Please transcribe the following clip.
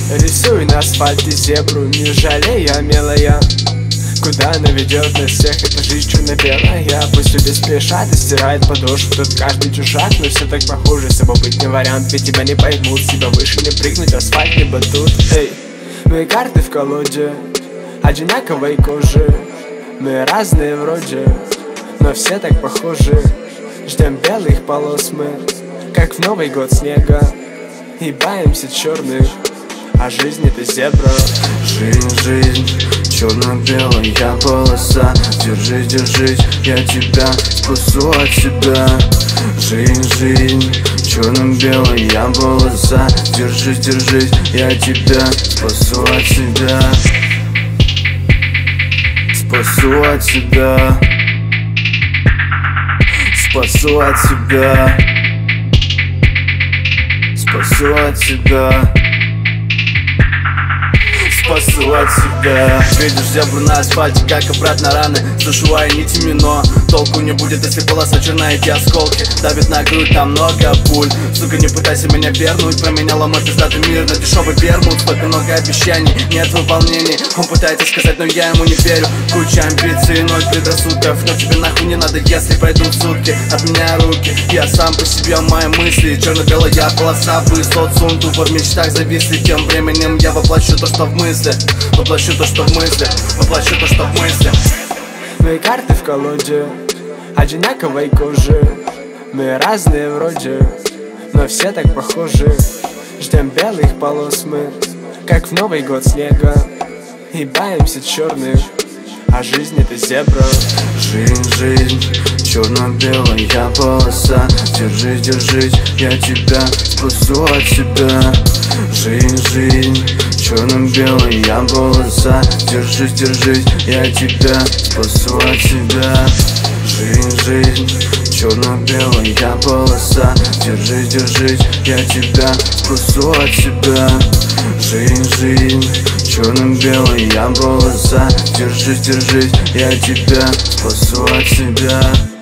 Рисуй на асфальте зебру, не жалея, милая. Куда она ведет нас всех, эта жизнь черно-белая. Пусть люди спешат и стирают подошву, тут каждый чужак, но все так похоже. С собой быть не вариант, ведь тебя не поймут, себя выше не прыгнуть, асфальт не батут. Эй, мы карты в колоде, одинаковой кожи. Мы разные вроде, но все так похожи. Ждем белых полос мы, как в Новый год снега. И боимся черных, а жизнь это зебра. Жизнь, черно-белая полоса. Держись, держись, я тебя спасу от себя. Жизнь, черно-белая полоса. Держись, держись, я тебя спасу от себя. Спасу от себя. Спасу от себя. Спасу от себя. Спасу от себя. Видишь зебру на асфальте, как обратно раны. Зашивая нитями, но толку не будет, если полоса черная, эти осколки давят на грудь, там много пуль. Сука, не пытайся меня вернуть, променяла мой пиздатый мир на дешевый вермут. Столько много обещаний, нет выполнений. Он пытается сказать, но я ему не верю. Куча амбиций, ноль предрассудков. Но тебе нахуй не надо, если пройдут сутки. От меня руки, я сам по себе, мои мысли. Черно-белая полоса, высот сунту. В мечтах зависли, тем временем я воплощу то, что в мысли. Воплощу то, что в мысли. Воплощу то, что в мысли. Мы карты в колоде, одинаковой кожи. Мы разные вроде, но все так похожи. Ждем белых полос мы, как в Новый год снега. И боимся черных, а жизнь это зебра. Жизнь, черно-белая полоса. Держись, держись, я тебя спасу от себя. Жизнь, черно-белая полоса. Держись, держись, я тебя спасу от себя. Жизнь, черно-белая полоса. Держись, держись, я тебя спасу от себя. Жизнь, черно-белая полоса. Держись, держись, я тебя спасу от себя.